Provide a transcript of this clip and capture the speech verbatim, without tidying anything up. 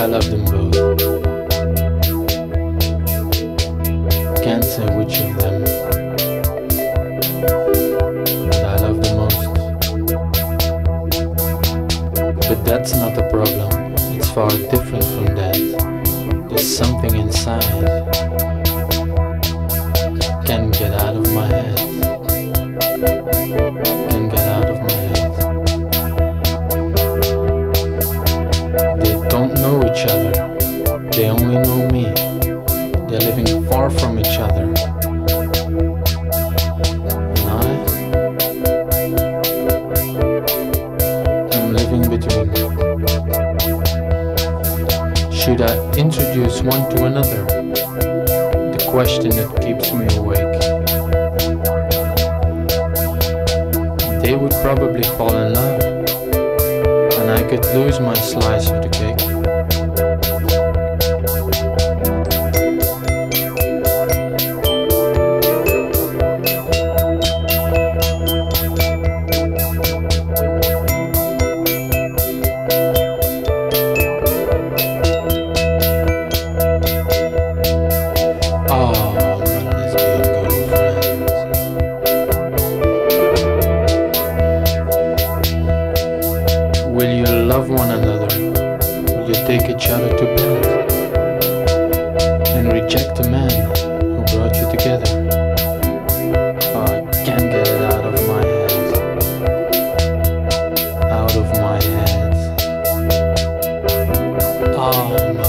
I love them both. Can't say which of them that I love the most. But that's not the problem, it's far different from that. There's something inside, can't get out of my head. Can't get out of my head. They don't know each other, they only know me. They're living far from each other. And I am living between. Should I introduce one to another? The question that keeps me awake. They would probably fall in love, and I could lose my slice of the cake. Love one another, will you take each other to bed and reject the man who brought you together? Oh, I can't get it out of my head, out of my head. Oh,